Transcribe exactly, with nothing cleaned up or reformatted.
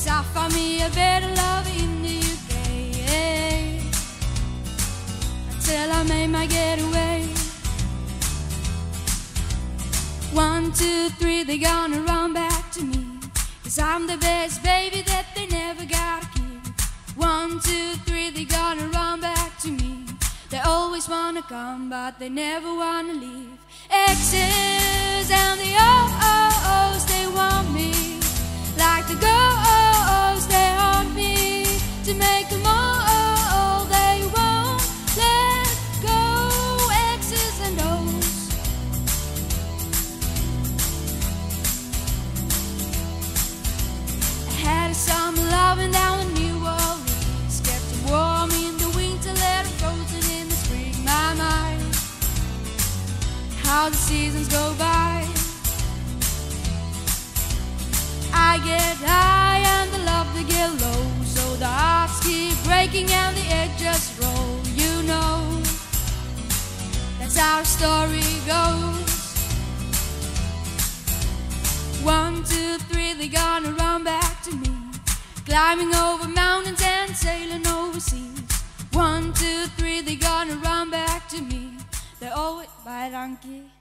I found me a better love in the U K. Until I made my getaway. One, two, three, they gonna run back to me, 'cause I'm the best baby that they never gotta keep. One, two, three, they gonna run back to me. They always wanna come, but they never wanna leave. Exes and the oh-oh-ohs, they want me. Like the go-oh-ohs, they haunt me. To make them all, they won't let go. Exes and O's. I had a summer loving down in New Orleans. Kept them warm in the winter, let them frozen in the spring. My mind, how the seasons go by. I get high and the love they get low, so the hearts keep breaking and the egg just roll. You know, that's how the story goes. One, two, three, they gonna run back to me. Climbing over mountains and sailing overseas. One, two, three, they gonna run back to me. They're always by donkey.